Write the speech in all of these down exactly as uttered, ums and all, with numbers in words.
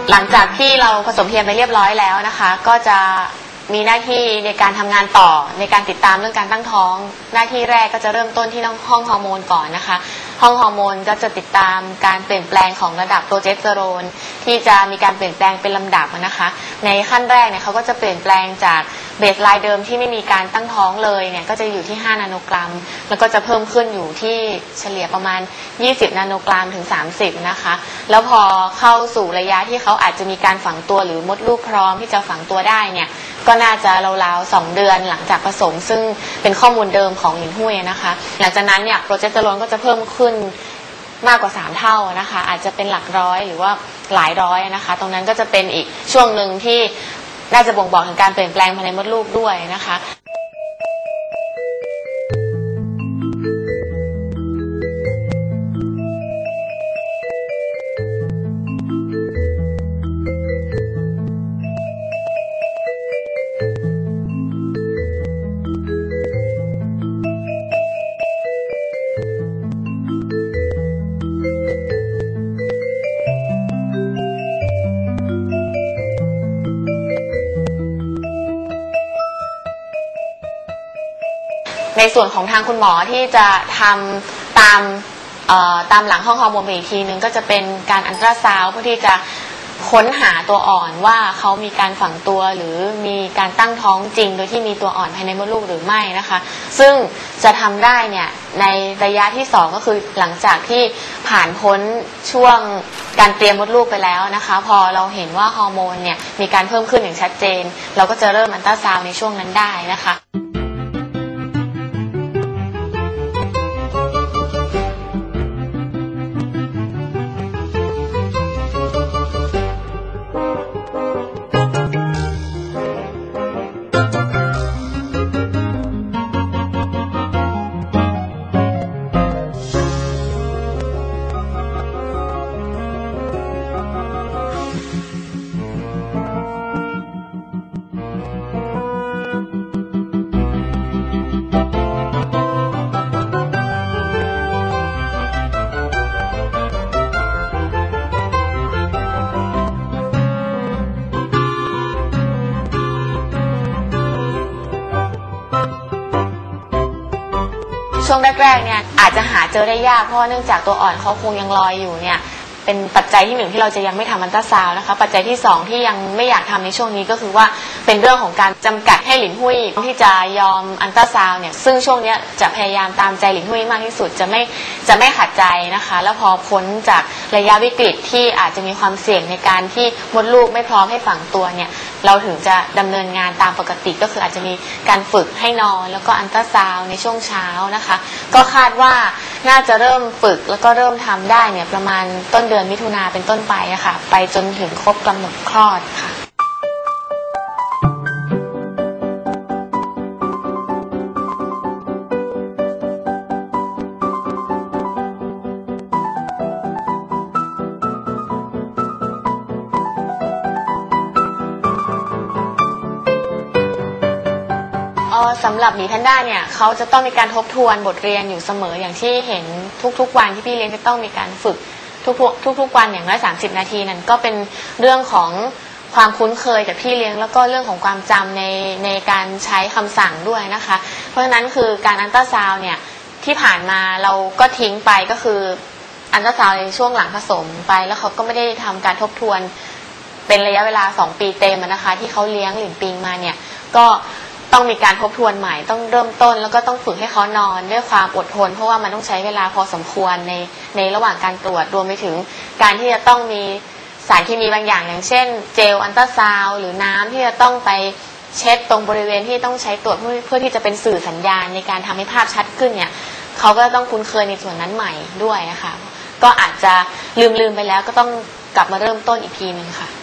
หลังจากที่เราผสมเทียมไปเรียบร้อยแล้วนะคะก็จะมีหน้าที่ในการทำงานต่อในการติดตามเรื่องการตั้งท้องหน้าที่แรกก็จะเริ่มต้นที่ห้องฮอร์โมนก่อนนะคะห้องฮอร์โมนก็จะติดตามการเปลี่ยนแปลงของระดับโปรเจสเตอโรนที่จะมีการเปลี่ยนแปลงเป็นลำดับนะคะในขั้นแรกเนี่ยเขาก็จะเปลี่ยนแปลงจากเบสไลน์เดิมที่ไม่มีการตั้งท้องเลยเนี่ยก็จะอยู่ที่ห้านาโนกรัมแล้วก็จะเพิ่มขึ้นอยู่ที่เฉลี่ยประมาณยี่สิบนาโนกรัมถึงสามสิบนะคะแล้วพอเข้าสู่ระยะที่เขาอาจจะมีการฝังตัวหรือมดลูกพร้อมที่จะฝังตัวได้เนี่ยก็น่าจะราวๆสองเดือนหลังจากผสมซึ่งเป็นข้อมูลเดิมของหลินหุ้ยนะคะหลังจากนั้นเนี่ยโปรเจสเตอโรนก็จะเพิ่มขึ้นมากกว่าสามเท่านะคะอาจจะเป็นหลักร้อยหรือว่าหลายร้อยนะคะตรงนั้นก็จะเป็นอีกช่วงหนึ่งที่น่าจะบ่งบอกถึงการเปลี่ยนแปลงภายในมดลูกด้วยนะคะในส่วนของทางคุณหมอที่จะทำตามตามหลังห้องฮอร์โมนไปอีกทีนึงก็จะเป็นการอัลตราซาวด์เพื่อที่จะค้นหาตัวอ่อนว่าเขามีการฝังตัวหรือมีการตั้งท้องจริงโดยที่มีตัวอ่อนภายในมดลูกหรือไม่นะคะซึ่งจะทำได้เนี่ยในระยะที่สองก็คือหลังจากที่ผ่านพ้นช่วงการเตรียมมดลูกไปแล้วนะคะพอเราเห็นว่าฮอร์โมนเนี่ยมีการเพิ่มขึ้นอย่างชัดเจนเราก็จะเริ่มอัลตราซาวด์ในช่วงนั้นได้นะคะช่วงแรกๆเนี่ยอาจจะหาเจอได้ยากเพราะเนื่องจากตัวอ่อนเขาคงยังลอยอยู่เนี่ยเป็นปัจจัยที่หนึ่งที่เราจะยังไม่ทำอัลตราซาวด์นะคะปัจจัยที่สองที่ยังไม่อยากทำในช่วงนี้ก็คือว่าเป็นเรื่องของการจำกัดให้หลินหุ้ยที่จะยอมอัลตราซาวด์เนี่ยซึ่งช่วงนี้จะพยายามตามใจหลินหุ้ยมากที่สุดจะไม่จะไม่ขัดใจนะคะแล้วพอพ้นจากระยะวิกฤตที่อาจจะมีความเสี่ยงในการที่มดลูกไม่พร้อมให้ฝังตัวเนี่ยเราถึงจะดำเนินงานตามปกติก็คืออาจจะมีการฝึกให้นอนแล้วก็อัลตราซาวด์ในช่วงเช้านะคะก็คาดว่าน่าจะเริ่มฝึกแล้วก็เริ่มทำได้เนี่ยประมาณต้นเดือนมิถุนาเป็นต้นไปอะค่ะไปจนถึงครบกำหนดคลอดค่ะสำหรับหมีแพนด้าเนี่ยเขาจะต้องมีการทบทวนบทเรียนอยู่เสมออย่างที่เห็นทุกๆวันที่พี่เลี้ยงจะต้องมีการฝึกทุกๆทุกๆวันอย่างน้อยสามสิบนาทีนั่นก็เป็นเรื่องของความคุ้นเคยกับพี่เลี้ยงแล้วก็เรื่องของความจำในในการใช้คำสั่งด้วยนะคะเพราะฉะนั้นคือการอัลตราซาวด์เนี่ยที่ผ่านมาเราก็ทิ้งไปก็คืออัลตราซาวด์ในช่วงหลังผสมไปแล้วเขาก็ไม่ได้ทำการทบทวนเป็นระยะเวลาสองปีเต็มนะคะที่เขาเลี้ยงหลินปิงมาเนี่ยก็ต้องมีการทบทวนใหม่ต้องเริ่มต้นแล้วก็ต้องฝึกให้เขานอนด้วยความอดทนเพราะว่ามันต้องใช้เวลาพอสมควรในในระหว่างการตรวจรวมไปถึงการที่จะต้องมีสารเคมีบางอย่างอย่างเช่นเจลอัลตราซาวด์หรือน้ำที่จะต้องไปเช็ดตรงบริเวณที่ต้องใช้ตรวจเพื่อเพื่อที่จะเป็นสื่อสัญญาณในการทำให้ภาพชัดขึ้นเนี่ยเขาก็ต้องคุ้นเคยในส่วนนั้นใหม่ด้วยนะคะก็อาจจะลืมลืมไปแล้วก็ต้องกลับมาเริ่มต้นอีกทีนึงค่ะ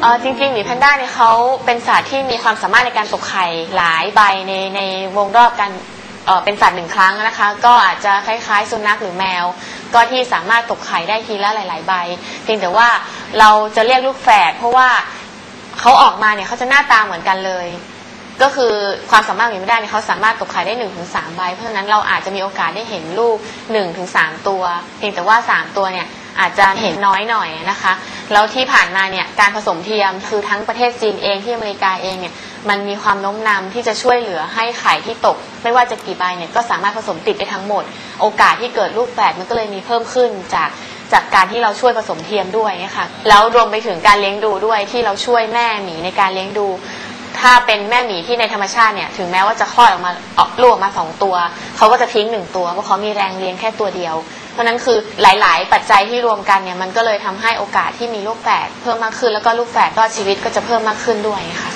ออจริงๆหมีแพนด้าเนี่ยเขาเป็นสัตว์ที่มีความสามารถในการตกไข่หลายใบในในวงรอบการเออเป็นสัตว์หนึ่งครั้งนะคะก็อาจจะคล้ายๆสุนัขหรือแมวก็ที่สามารถตกไข่ได้ทีละหลายๆใบเพียงแต่ว่าเราจะเรียกลูกแฝดเพราะว่าเขาออกมาเนี่ยเขาจะหน้าตาเหมือนกันเลยก็คือความสามารถของหมีแพนด้าเนี่ยเขาสามารถตกไข่ได้ หนึ่งถึงสาม ใบเพราะฉะนั้นเราอาจจะมีโอกาสได้เห็นลูก หนึ่งถึงสาม ตัวเพียงแต่ว่าสามตัวเนี่ยอาจจะเห็นน้อยหน่อยนะคะแล้วที่ผ่านมาเนี่ยการผสมเทียมคือทั้งประเทศจีนเองที่อเมริกาเองเนี่ยมันมีความโน้มนำที่จะช่วยเหลือให้ไข่ที่ตกไม่ว่าจะกี่ใบเนี่ยก็สามารถผสมติดได้ทั้งหมดโอกาสที่เกิดลูกแฝดมันก็เลยมีเพิ่มขึ้นจากจากการที่เราช่วยผสมเทียมด้วยนะคะแล้วรวมไปถึงการเลี้ยงดูด้วยที่เราช่วยแม่หมีในการเลี้ยงดูถ้าเป็นแม่หมีที่ในธรรมชาติเนี่ยถึงแม้ว่าจะคลอดออกมาออกลูกออกมาสองตัวเขาก็จะทิ้งหนึ่งตัวเพราะเขามีแรงเลี้ยงแค่ตัวเดียวเพราะนั้นคือหลายๆปัจจัยที่รวมกันเนี่ยมันก็เลยทำให้โอกาสที่มีลูกแฝดเพิ่มมากขึ้นแล้วก็ลูกแฝดรอดชีวิตก็จะเพิ่มมากขึ้นด้วยค่ะ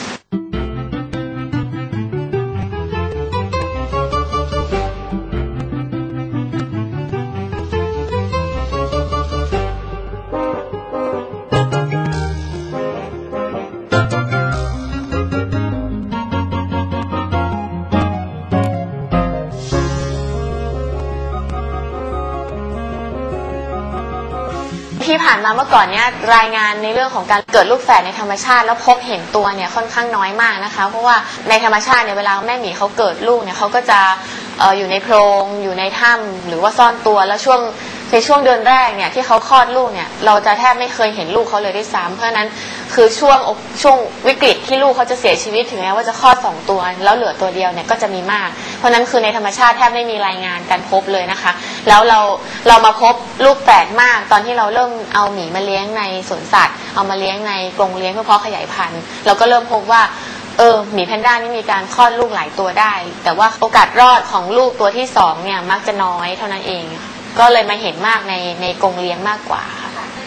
ที่ผ่านมาเมื่อก่อนเนี้ยรายงานในเรื่องของการเกิดลูกแฝดในธรรมชาติแล้วพบเห็นตัวเนี่ยค่อนข้างน้อยมากนะคะเพราะว่าในธรรมชาติเนี่ยเวลาแม่หมีเขาเกิดลูกเนี่ยเขาก็จะเอ่ออยู่ในโพรงอยู่ในถ้ำหรือว่าซ่อนตัวแล้วช่วงในช่วงเดือนแรกเนี่ยที่เขาคลอดลูกเนี่ยเราจะแทบไม่เคยเห็นลูกเขาเลยด้วยซ้ำเพราะฉะนั้นคือช่วงช่วงวิกฤตที่ลูกเขาจะเสียชีวิตถึงแม้ว่าจะคลอดสองตัวแล้วเหลือตัวเดียวเนี่ยก็จะมีมากเพราะนั้นคือในธรรมชาติแทบไม่มีรายงานการพบเลยนะคะแล้วเราเรามาพบลูกแฝดมากตอนที่เราเริ่มเอาหมีมาเลี้ยงในสวนสัตว์เอามาเลี้ยงในกรงเลี้ยงเพื่อเพาะขยายพันธุ์เราก็เริ่มพบว่าเออหมีแพนด้านี่มีการคลอดลูกหลายตัวได้แต่ว่าโอกาสรอดของลูกตัวที่สองเนี่ยมักจะน้อยเท่านั้นเองก็เลยมาเห็นมากในในกรงเลี้ยงมากกว่าค่ะ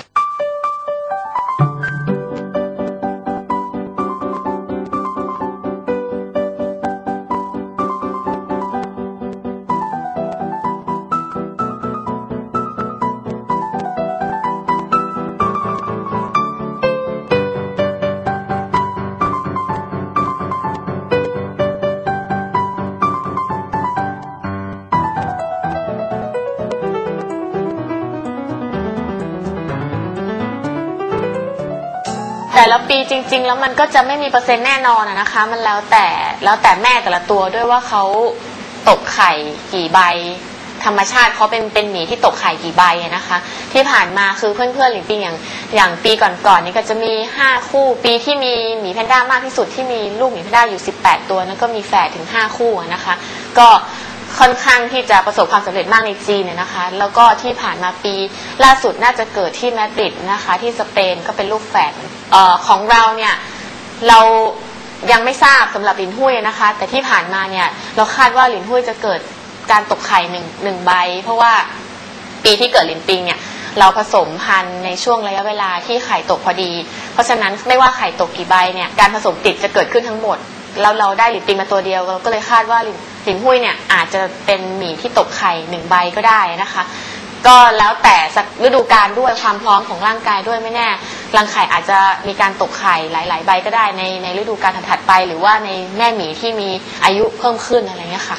แต่ละปีจริงๆแล้วมันก็จะไม่มีเปอร์เซ็นต์แน่นอนนะคะมันแล้วแต่แล้วแต่แม่แต่ละตัวด้วยว่าเขาตกไข่กี่ใบธรรมชาติเขาเป็นเป็นหมีที่ตกไข่กี่ใบนะคะที่ผ่านมาคือเพื่อนๆหลิงปิงอย่างอย่างปีก่อนๆนี่ก็จะมีห้าคู่ปีที่มีหมีแพนด้ามากที่สุดที่มีลูกหมีแพนด้าอยู่สิบแปดตัวนั้นก็มีแฝดถึงห้าคู่นะคะก็ค่อนข้างที่จะประสบความสำเร็จมากในจีนเนี่ยนะคะแล้วก็ที่ผ่านมาปีล่าสุดน่าจะเกิดที่มาดริดนะคะที่สเปนก็เป็นลูกแฝดเอ่อของเราเนี่ยเรายังไม่ทราบสำหรับหลินหุ้ยนะคะแต่ที่ผ่านมาเนี่ยเราคาดว่าหลินหุ้ยจะเกิดการตกไข่หนึ่งหนึ่งใบเพราะว่าปีที่เกิดหลินปิงเนี่ยเราผสมพันธุ์ในช่วงระยะเวลาที่ไข่ตกพอดีเพราะฉะนั้นไม่ว่าไข่ตกกี่ใบเนี่ยการผสมติดจะเกิดขึ้นทั้งหมดแล้วเราได้หลินปิงมาตัวเดียวเราก็เลยคาดว่าหลินหลินหุ้ยเนี่ยอาจจะเป็นหมีที่ตกไข่หนึ่งใบก็ได้นะคะก็แล้วแต่ฤดูกาลด้วยความพร้อมของร่างกายด้วยไม่แน่รังไข่อาจจะมีการตกไข่หลายๆใบก็ได้ในในฤดูกาลถัดๆไปหรือว่าในแม่หมีที่มีอายุเพิ่มขึ้นอะไรเงี้ยค่ะ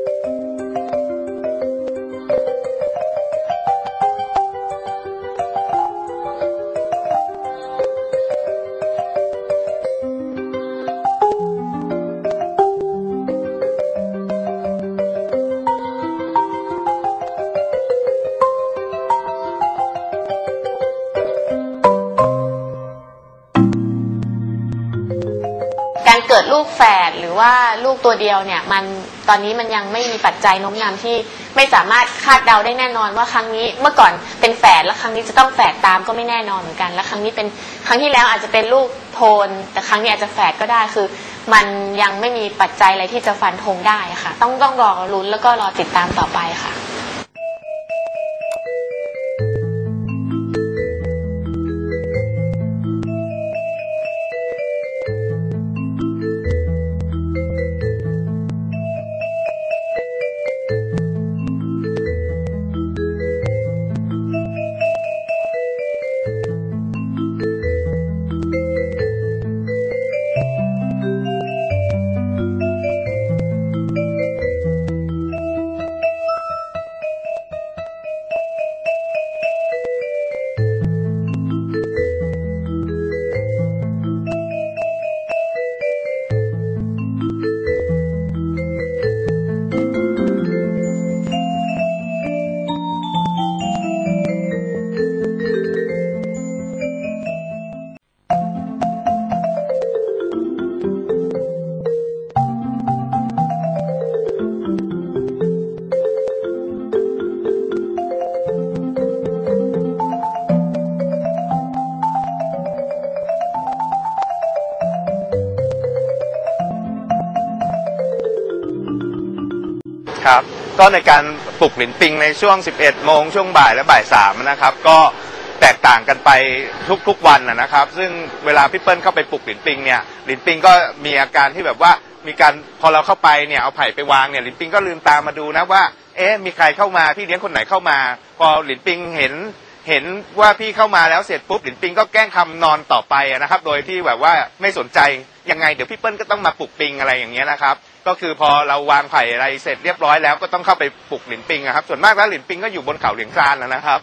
การเกิดลูกแฝดหรือว่าลูกตัวเดียวเนี่ยมันตอนนี้มันยังไม่มีปัจจัยโน้มนำที่ไม่สามารถคาดเดาได้แน่นอนว่าครั้งนี้เมื่อก่อนเป็นแฝดแล้วครั้งนี้จะต้องแฝดตามก็ไม่แน่นอนเหมือนกันแล้วครั้งนี้เป็นครั้งที่แล้วอาจจะเป็นลูกโทนแต่ครั้งนี้อาจจะแฝดก็ได้คือมันยังไม่มีปัจจัยอะไรที่จะฟันธงได้ค่ะต้องต้องรอลุ้นแล้วก็รอติดตามต่อไปค่ะก็ในการปลุกหลินปิงในช่วงสิบเอ็ดโมงช่วงบ่ายและบ่ายสามนะครับก็แตกต่างกันไปทุกๆวันนะครับซึ่งเวลาพี่เปิ้ลเข้าไปปลุกหลินปิงเนี่ยหลินปิงก็มีอาการที่แบบว่ามีการพอเราเข้าไปเนี่ยเอาไผ่ไปวางเนี่ยหลินปิงก็ลืมตามาดูนะว่าเอ๊ะมีใครเข้ามาพี่เลี้ยงคนไหนเข้ามาพอหลินปิงเห็นเห็นว่าพี่เข้ามาแล้วเสร็จปุ๊บหลินปิงก็แกล้งทำนอนต่อไปนะครับโดยที่แบบว่าไม่สนใจยังไงเดี๋ยวพี่เปิ้ลก็ต้องมาปลุกปิงอะไรอย่างเงี้ยนะครับก็คือพอเราวางไผ่อะไรเสร็จเรียบร้อยแล้วก็ต้องเข้าไปปลุกหลินปิงครับส่วนมากแล้วหลินปิงก็อยู่บนเขาเหลียงซานนะครับ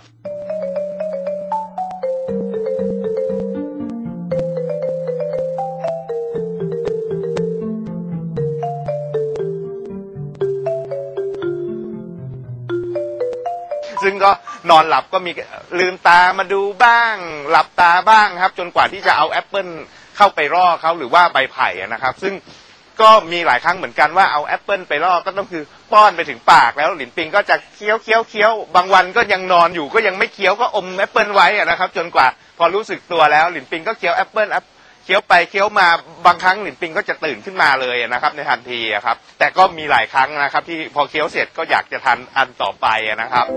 ซึ่งก็นอนหลับก็มีลืมตามาดูบ้างหลับตาบ้างครับจนกว่าที่จะเอาแอปเปิลเข้าไปล่อเขาหรือว่าใบไผ่นะครับซึ่งก็มีหลายครั้งเหมือนกันว่าเอาแอปเปิลไปล่อก็ต้องคือป้อนไปถึงปากแล้วหลินปิงก็จะเคี้ยวเคี้ยวเคี้ยวบางวันก็ยังนอนอยู่ก็ยังไม่เคี้ยวก็อมแอปเปิลไว้นะครับจนกว่าพอรู้สึกตัวแล้วหลินปิงก็เคี้ยวแอปเปิลเคี้ยวไปเคี้ยวมาบางครั้งหลินปิงก็จะตื่นขึ้นมาเลยนะครับในทันทีครับแต่ก็มีหลายครั้งนะครับที่พอเคี้ยวเสร็จก็อยากจะทานอันต่อไปนะครับ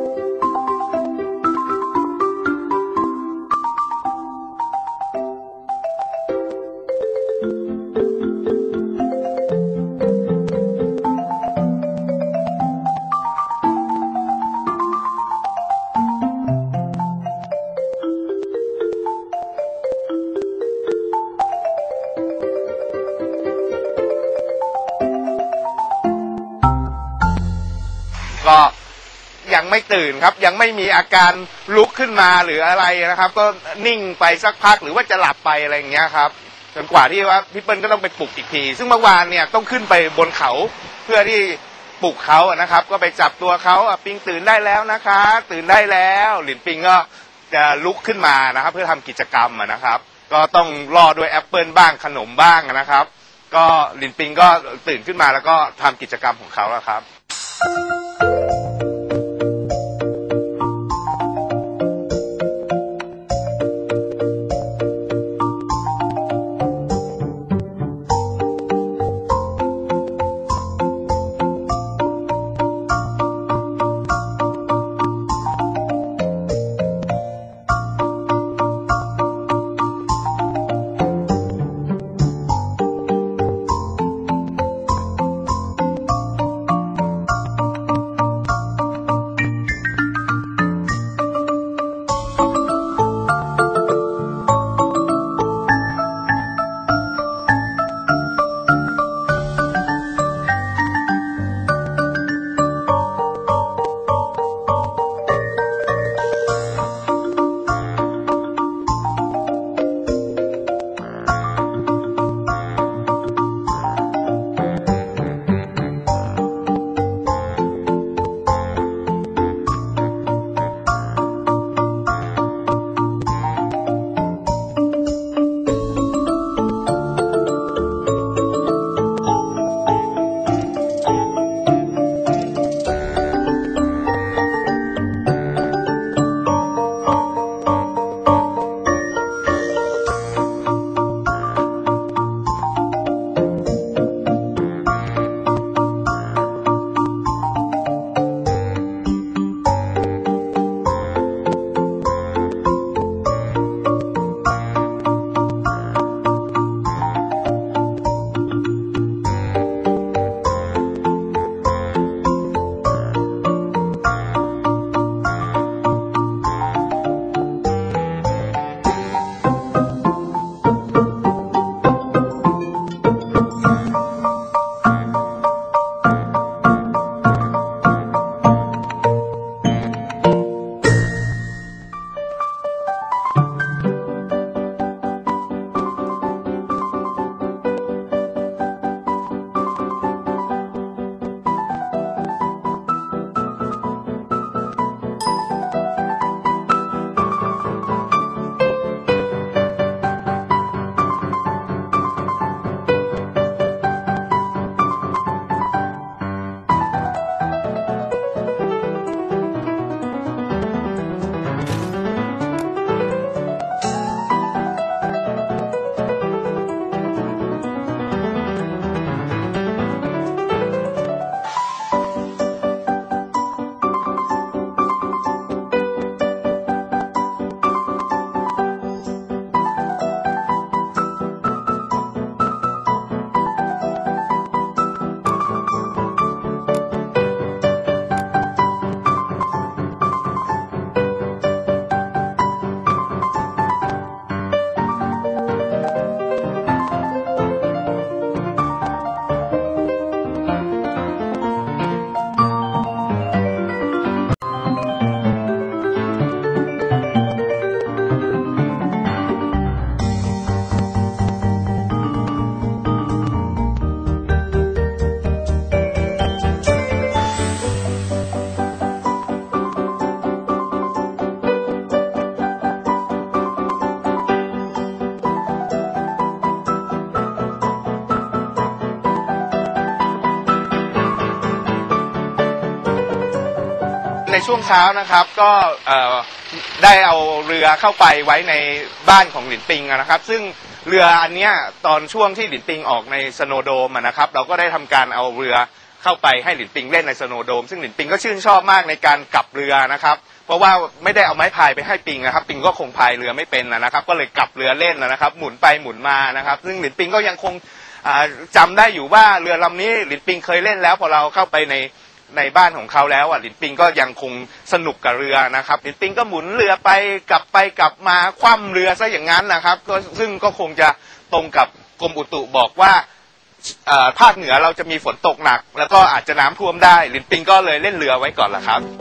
ก็ยังไม่ตื่นครับยังไม่มีอาการลุกขึ้นมาหรืออะไรนะครับก็นิ่งไปสักพักหรือว่าจะหลับไปอะไรอย่างเงี้ยครับจนกว่าที่ว่าพี่เปิ้ลก็ต้องไปปลุกอีกทีซึ่งเมื่อวานเนี่ยต้องขึ้นไปบนเขาเพื่อที่ปลุกเขานะครับก็ไปจับตัวเขาปิงตื่นได้แล้วนะคะตื่นได้แล้วหลินปิงก็จะลุกขึ้นมานะครับเพื่อทำกิจกรรมนะครับก็ต้องล่อด้วยแอปเปิ้ลบ้างขนมบ้างนะครับก็หลินปิงก็ตื่นขึ้นมาแล้วก็ทำกิจกรรมของเขาแล้วครับในช่วงเช้านะครับก็ได้เอาเรือเข้าไปไว้ในบ้านของหลินปิงนะครับซึ่งเรืออันนี้ตอนช่วงที่หลินปิงออกในสโนว์โดมนะครับเราก็ได้ทำการเอาเรือเข้าไปให้หลินปิงเล่นในสโนว์โดมซึ่งหลินปิงก็ชื่นชอบมากในการกลับเรือนะครับเพราะว่าไม่ได้เอาไม้พายไปให้ปิงนะครับปิงก็คงพายเรือไม่เป็นนะครับก็เลยกลับเรือเล่นนะครับหมุนไปหมุนมานะครับซึ่งหลินปิงก็ยังคงจำได้อยู่ว่าเรือลำนี้หลินปิงเคยเล่นแล้วพอเราเข้าไปในในบ้านของเขาแล้วอ่ะหลินปิงก็ยังคงสนุกกับเรือนะครับหลินปิงก็หมุนเรือไปกลับไปกลับมาคว่ำเรือซะอย่างนั้นนะครับก็ซึ่งก็คงจะตรงกับกรมอุตุบอกว่าภาคเหนือเราจะมีฝนตกหนักแล้วก็อาจจะน้ำท่วมได้หลินปิงก็เลยเล่นเรือไว้ก่อนละครับ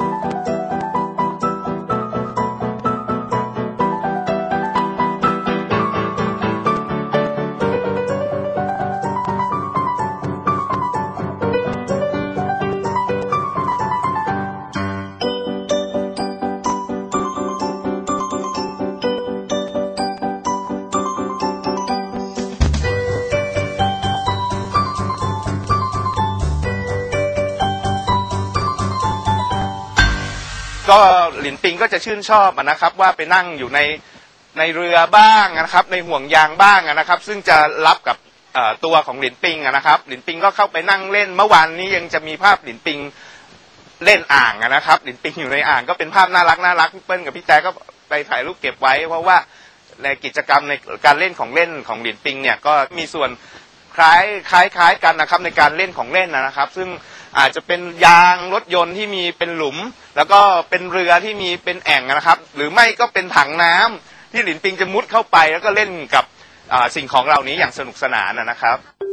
ก็หลินปิงก็จะชื่นชอบนะครับว่าไปนั่งอยู่ในในเรือบ้างนะครับในห่วงยางบ้างนะครับซึ่งจะรับกับตัวของหลินปิงนะครับหลินปิงก็เข้าไปนั่งเล่นเมื่อวานนี้ยังจะมีภาพหลินปิงเล่นอ่างนะครับหลินปิงอยู่ในอ่างก็เป็นภาพน่ารักน่ารักพี่เปิ้ลกับพี่แจ๊ก็ไปถ่ายรูปเก็บไว้เพราะว่าในกิจกรรมในการเล่นของเล่นของหลินปิงเนี่ยก็มีส่วนคล้ายคล้ายคล้ายกันนะครับในการเล่นของเล่นนะครับซึ่งอาจจะเป็นยางรถยนต์ที่มีเป็นหลุมแล้วก็เป็นเรือที่มีเป็นแอ่งนะครับหรือไม่ก็เป็นถังน้ำที่หลินปิงจะมุดเข้าไปแล้วก็เล่นกับสิ่งของเหล่านี้อย่างสนุกสนานนะครับ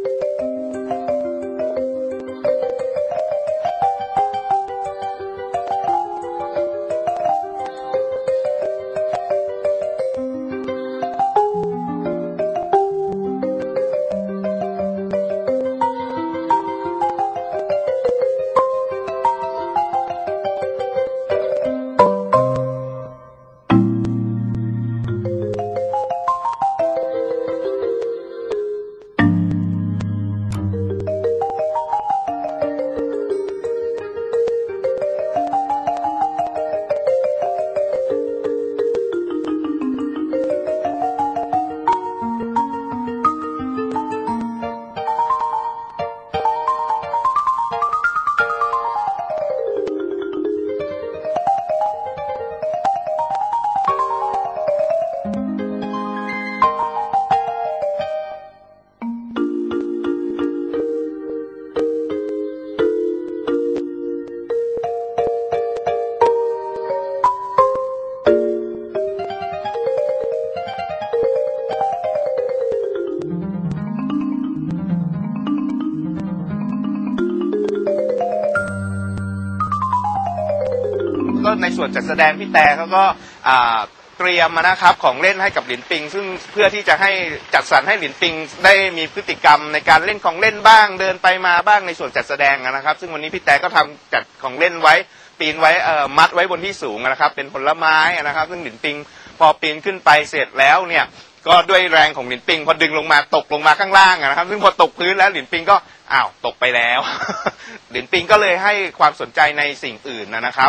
ก็ในส่วนจัดแสดงพี่แต่เขาก็เตรียมมานะครับของเล่นให้กับหลินปิงซึ่งเพื่อที่จะให้จัดสรรให้หลินปิงได้มีพฤติกรรมในการเล่นของเล่นบ้างเดินไปมาบ้างในส่วนจัดแสดงนะครับซึ่งวันนี้พี่แต่ก็ทำจัดของเล่นไว้ปีนไว้มัดไว้บนที่สูงนะครับเป็นผลไม้นะครับซึ่งหลินปิงพอปีนขึ้นไปเสร็จแล้วเนี่ยก็ด้วยแรงของหลินปิงพอดึงลงมาตกลงมาข้างล่างนะครับซึ่งพอตกพื้นแล้วหลินปิงก็อ้าวตกไปแล้ว หลินปิงก็เลยให้ความสนใจในสิ่งอื่นนะครับ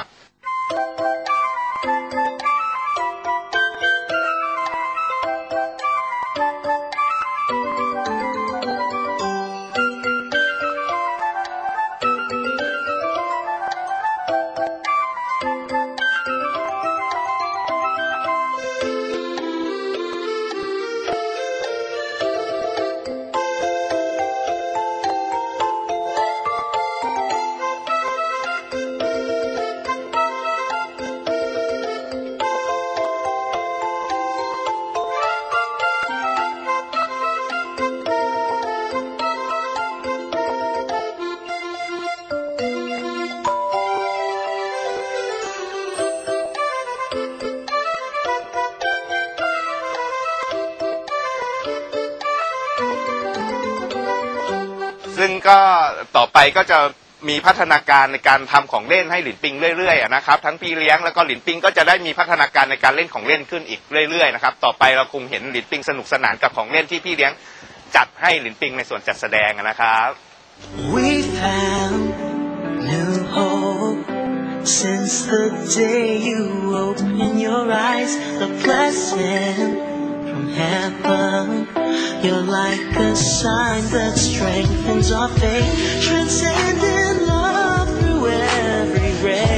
ซึ่งก็ต่อไปก็จะมีพัฒนาการในการทำของเล่นให้หลินปิงเรื่อยๆนะครับทั้งพี่เลี้ยงแล้วก็หลินปิงก็จะได้มีพัฒนาการในการเล่นของเล่นขึ้นอีกเรื่อยๆนะครับต่อไปเราคงเห็นหลินปิงสนุกสนานกับของเล่นที่พี่เลี้ยงจัดให้หลินปิงในส่วนจัดแสดงนะครับ We found new hope Since the day you opened your eyes, a blessing from heaven. You're like a sign that strengthens our faith, transcending love through every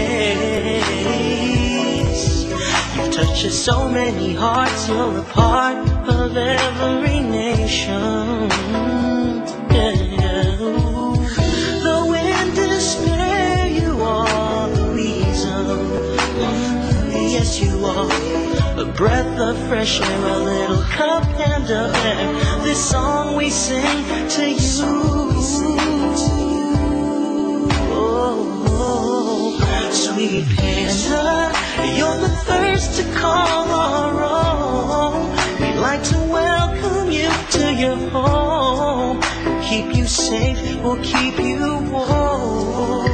race. You've touched so many hearts, you're a part of every nation. Yeah. Though in despair, you are the reason. Yes, you are. A breath of fresh air, a little cup and a bear. This song we sing to you. Oh, sweet Hannah, you're the thirst to call our own. We'd like to welcome you to your home. We'll keep you safe, we'll keep you warm.